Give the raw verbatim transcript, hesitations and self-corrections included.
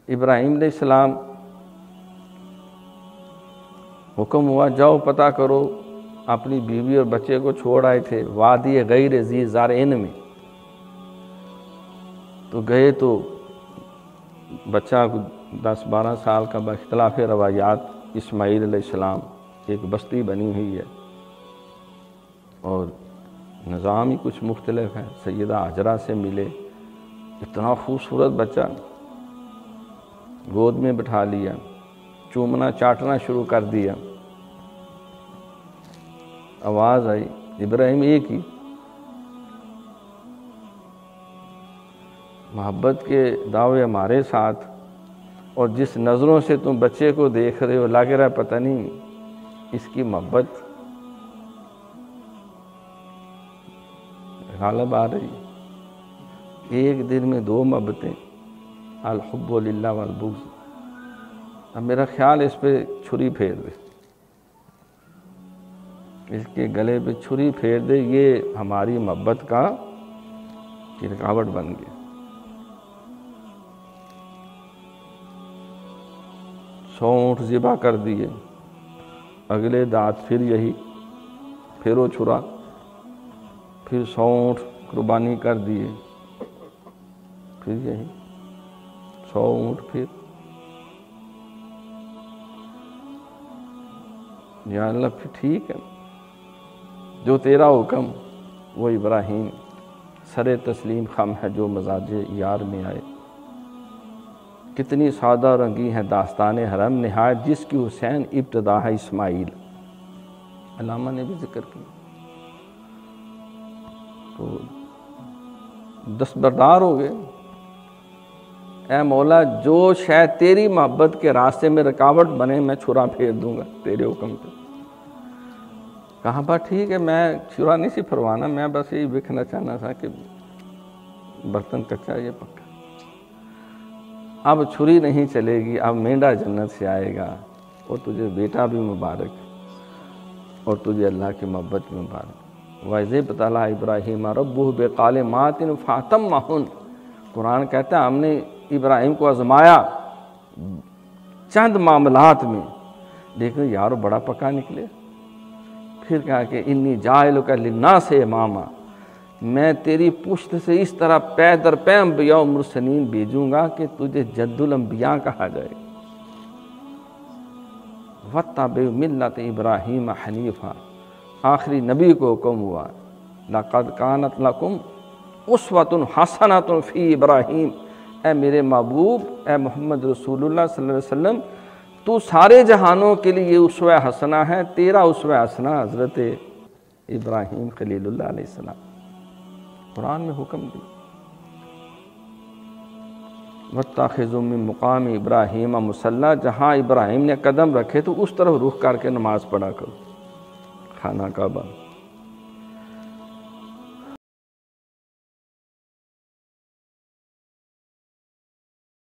ابراہیم علیہ السلام حکم ہوا جاؤ پتہ کرو، اپنی بیوی اور بچے کو چھوڑ آئے تھے وادی غیر ذی زرعین میں، تو گئے تو بچہ دس بارہ سال کا باختلاف روایات اسماعیل علیہ السلام، ایک بستی بنی ہوئی ہے اور نظام ہی کچھ مختلف ہے، سیدہ ہاجرہ سے ملے، اتنا خوبصورت بچہ، گود میں بٹھا لیا، چومنا چاٹنا شروع کر دیا، آواز آئی ابراہیم ایک ہی محبت کے دعوے ہمارے ساتھ، اور جس نظروں سے تم بچے کو دیکھ رہے ہو لگ رہا ہے پتہ نہیں اس کی محبت غالب آ رہی، ایک دن میں دو محبتیں، الحب للہ والبغض۔ اب میرا خیال اس پہ چھری پھیر دے، اس کے گلے پہ چھری پھیر دے، یہ ہماری محبت کا رکاوٹ بن گیا۔ سو اونٹ ذبح کر دیے، اگلے دانت پھر یہی، پھر وہ چھرا، پھر سو اونٹ قربانی کر دیے، پھر یہی سو اونٹ، پھر یا اللہ پھر ٹھیک ہے جو تیرا حکم، وہ ابراہیم سر تسلیم خم ہے جو مزاج یار میں آئے۔ کتنی سادہ رنگی ہے داستان حرم نہایت، جس کی حسین ابتدا ہے اسماعیل، علامہ نے بھی ذکر کیا۔ تو دستبردار ہو گئے، اے مولا جو شاید تیری محبت کے راستے میں رکاوٹ بنے میں چھرا پھیر دوں گا تیرے حکم پہ۔ کہاں بات ٹھیک ہے، میں چھرا نہیں سی پھروانا، میں بس یہی دیکھنا چاہنا تھا کہ برتن کچا یہ پکا، اب چھری نہیں چلے گی، اب مینڈا جنت سے آئے گا، اور تجھے بیٹا بھی مبارک اور تجھے اللہ کی محبت بھی مبارک۔ وَإِذِ ابْتَلَىٰ إِبْرَاهِيمَ رَبُّهُ بِكَلِمَاتٍ فَأَتَمَّهُنَّ، قرآن کہتا ہے ہم نے ابراہیم کو آزمایا چند معاملات میں، لیکن یارو بڑا پکا نکلے۔ پھر کہا کہ انی جاعلک للناس اماما، میں تیری پشت سے اس طرح پے در پے انبیاء و مرسلین بھیجوں گا کہ تجھے جد الانبیاء کہا جائے۔ وَاتَّبِعْ مِلَّةَ إِبْرَاهِيمَ حَنِيفًا، آخری نبی کو حکم ہوا لَقَدْ كَانَتْ لَكُمْ أُسْوَةٌ حَسَنَةٌ فِي إِبْرَاهِيمَ، اے میرے محبوب، اے محمد رسول اللہ صلی اللہ علیہ وسلم، تو سارے جہانوں کے لیے اسوہ حسنہ ہے، تیرا اسوہ حسنہ حضرت ابراہیم خلیل اللہ علیہ السلام۔ قرآن میں حکم دی وَاتَّخِذُوا مِن مُقَامِ إِبْرَاهِيمَ مُصَلًّى، جہاں ابراہیم نے قدم رکھے تو اس طرف رخ کر کے نماز پڑھا کرو، خانہ کعبہ۔